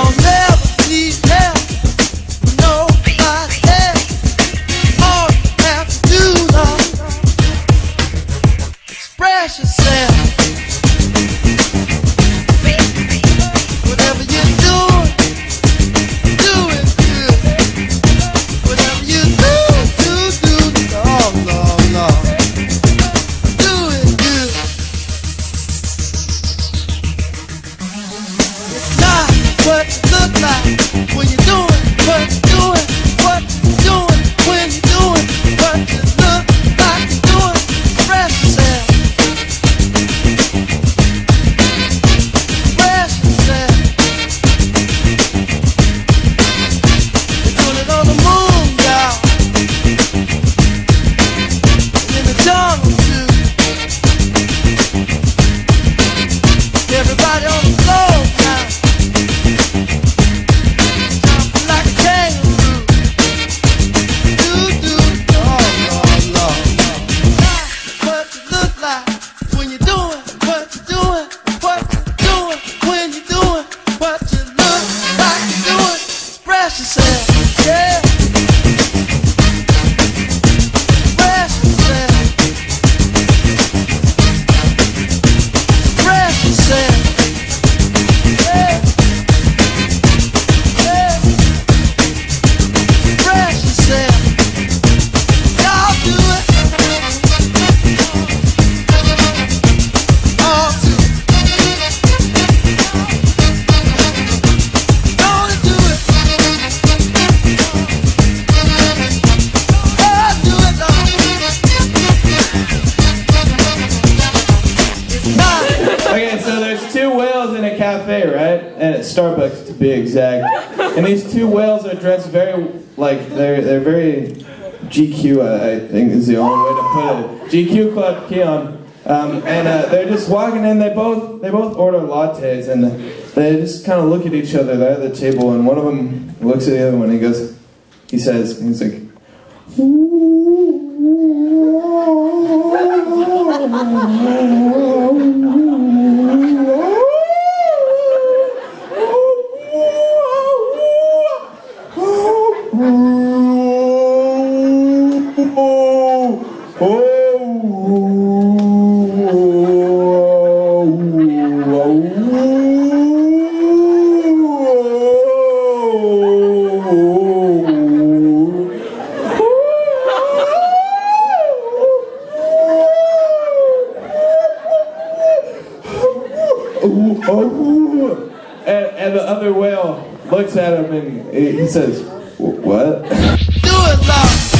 cafe, right? And it's Starbucks to be exact. And these two whales are dressed very, like, they're very GQ, I think is the only way to put it. GQ Club Keon. And they're just walking in, they both order lattes, and they just kind of look at each other there at the table, and one of them looks at the other one, and he's like, and the other whale looks at him and he says, "What?" Do it, love.